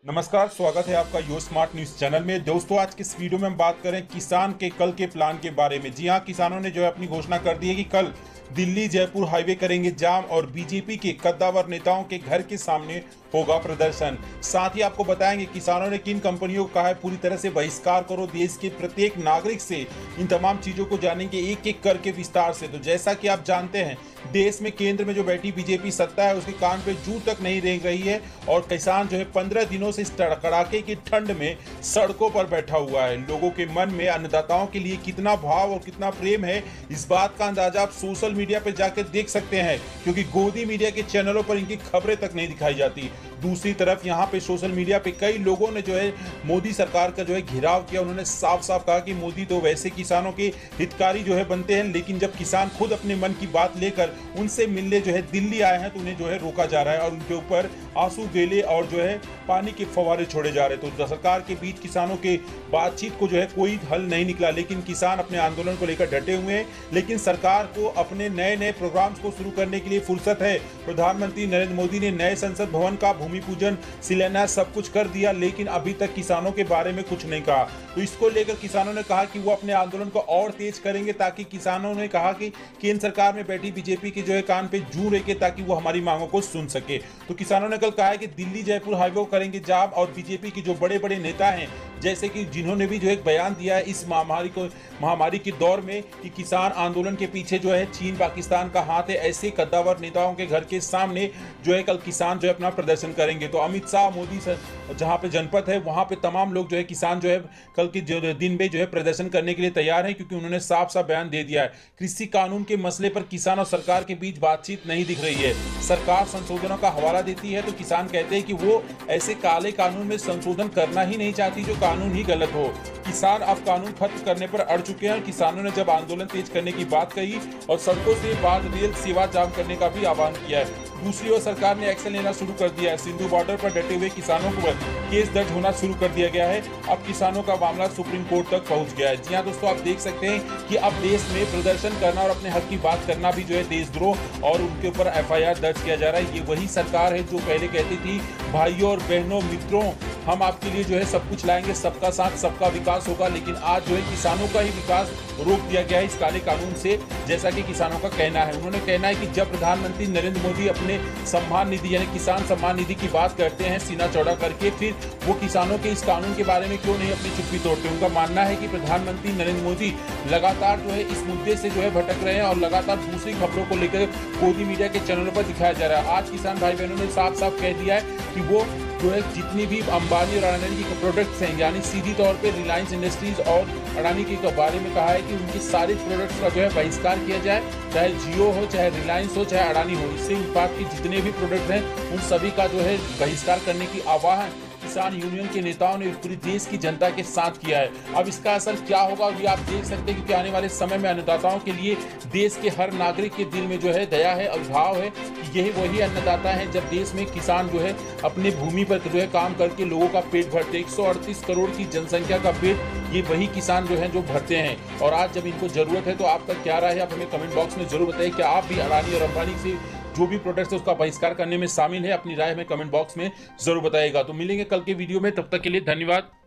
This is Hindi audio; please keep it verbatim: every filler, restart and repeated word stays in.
नमस्कार, स्वागत है आपका यो स्मार्ट न्यूज चैनल में। दोस्तों, आज के इस वीडियो में हम बात करें किसान के कल के प्लान के बारे में। जी हां, किसानों ने जो है अपनी घोषणा कर दी है कि कल दिल्ली जयपुर हाईवे करेंगे जाम और बीजेपी के कद्दावर नेताओं के घर के सामने होगा प्रदर्शन। साथ ही आपको बताएंगे किसानों ने किन कंपनियों को कहा है पूरी तरह से बहिष्कार करो। देश के प्रत्येक नागरिक से इन तमाम चीजों को जानेंगे एक एक करके विस्तार से। तो जैसा कि आप जानते हैं, देश में केंद्र में जो बैठी बीजेपी सत्ता है उसके कान पे जू तक नहीं रेंग रही है और किसान जो है पंद्रह दिनों से इस कड़ाके की ठंड में सड़कों पर बैठा हुआ है। लोगों के मन में अन्नदाताओं के लिए कितना भाव और कितना प्रेम है, इस बात का अंदाजा आप सोशल मीडिया पर जाकर देख सकते हैं, क्योंकि गोदी मीडिया के चैनलों पर इनकी खबरें तक नहीं दिखाई जाती। दूसरी तरफ यहाँ पे सोशल मीडिया पे कई लोगों ने जो है मोदी सरकार का जो है घेराव किया। उन्होंने साफ साफ कहा कि मोदी तो वैसे किसानों के हितकारी जो है बनते हैं, लेकिन जब किसान खुद अपने मन की बात लेकर उनसे मिलने जो है दिल्ली आए हैं तो उन्हें जो है रोका जा रहा है और उनके ऊपर आंसू गेले और जो है पानी के फव्वारे छोड़े जा रहे। तो सरकार के बीच किसानों के बातचीत को जो है कोई हल नहीं निकला, लेकिन किसान अपने आंदोलन को लेकर डटे हुए हैं। लेकिन सरकार को अपने नए नए प्रोग्राम्स को शुरू करने के लिए फुर्सत है। प्रधानमंत्री नरेंद्र मोदी ने नए संसद भवन का भूमि पूजन, शिलान्यास सब कुछ कर दिया, लेकिन अभी तक किसानों के बारे में कुछ नहीं कहा। तो इसको लेकर किसानों ने कहा कि वो अपने आंदोलन को और तेज करेंगे, ताकि किसानों ने कहा कि केंद्र सरकार में बैठी बीजेपी की जो है कान पे जू रेके, ताकि वो हमारी मांगों को सुन सके। तो किसानों ने कल कहा है कि दिल्ली जयपुर हाईवे करेंगे जाम और बीजेपी के जो बड़े बड़े नेता हैं, जैसे कि जिन्होंने भी जो एक बयान दिया है इस महामारी को महामारी के दौर में कि किसान आंदोलन के पीछे जो है चीन पाकिस्तान का हाथ है, ऐसे कद्दावर नेताओं के घर के सामने जो है कल किसान जो है अपना प्रदर्शन करेंगे। तो अमित शाह मोदी सर जहां पे जनपद है वहां पे तमाम लोग जो है किसान जो है कल के जो दिन में जो है प्रदर्शन करने के लिए तैयार हैं, क्योंकि उन्होंने साफ साफ बयान दे दिया है। कृषि कानून के मसले पर किसान और सरकार के बीच बातचीत नहीं दिख रही है। सरकार संशोधनों का हवाला देती है तो किसान कहते हैं कि वो ऐसे काले कानून में संशोधन करना ही नहीं चाहती जो कानून ही गलत हो। किसान अब कानून खत्म करने पर अड़ चुके हैं। किसानों ने जब आंदोलन तेज करने की बात कही और सड़कों से बाद रेल सेवा जाम करने का भी आह्वान किया है। दूसरी ओर सरकार ने एक्शन लेना शुरू कर दिया है। सिंधु बॉर्डर पर डटे हुए किसानों को केस दर्ज होना शुरू कर दिया गया है। अब किसानों का मामला सुप्रीम कोर्ट तक पहुंच गया है। जी हां दोस्तों, आप देख सकते हैं कि अब देश में प्रदर्शन करना और अपने हक की बात करना भी जो है देशद्रोह और उनके ऊपर एफ आई आर दर्ज किया जा रहा है। ये वही सरकार है जो पहले कहती थी भाइयों और बहनों मित्रों हम आपके लिए जो है सब कुछ लाएंगे, सबका साथ सबका विकास होगा, लेकिन आज जो है किसानों का ही विकास रोक दिया गया है इस काले कानून से, जैसा कि किसानों का कहना है। उन्होंने कहना है कि जब प्रधानमंत्री नरेंद्र मोदी अपने सम्मान निधि यानी किसान सम्मान निधि की बात करते हैं सीना चौड़ा करके, फिर वो किसानों के इस कानून के बारे में क्यों नहीं अपनी चुप्पी तोड़ते। उनका मानना है कि प्रधानमंत्री नरेंद्र मोदी लगातार जो है इस मुद्दे से जो है भटक रहे हैं और लगातार दूसरी खबरों को लेकर गोदी मीडिया के चैनलों पर दिखाया जा रहा है। आज किसान भाई बहनों ने साफ साफ कह दिया है कि वो जो है जितनी भी अंबानी और अडानी के प्रोडक्ट्स हैं, यानी सीधी तौर पे रिलायंस इंडस्ट्रीज और अडानी के बारे में कहा है कि उनके सारे प्रोडक्ट्स का जो है बहिष्कार किया जाए, चाहे जियो हो, चाहे रिलायंस हो, चाहे अडानी हो। इससे उत्पाद के जितने भी प्रोडक्ट हैं उन सभी का जो है बहिष्कार करने की आह्वान किसान यूनियन के नेताओं ने पूरी देश की जनता के साथ किया है। अब इसका असर क्या होगा ये आप देख सकते हैं, क्योंकि आने वाले समय में अन्नदाताओं के लिए देश के हर नागरिक के दिल में जो है दया है और भाव है कि यही वही अन्नदाता हैं जब देश में किसान जो है अपने भूमि पर जो है काम करके लोगों का पेट भरते। एक सौ अड़तीस करोड़ की जनसंख्या का पेट ये वही किसान जो है जो भरते हैं। और आज जब इनको जरूरत है तो आपका क्या राय है, आप हमें कमेंट बॉक्स में जरूर बताइए। क्या आप भी अडानी और अंबानी से जो भी प्रोडक्ट्स है उसका बहिष्कार करने में शामिल है? अपनी राय हमें कमेंट बॉक्स में जरूर बताइएगा। तो मिलेंगे कल के वीडियो में, तब तक के लिए धन्यवाद।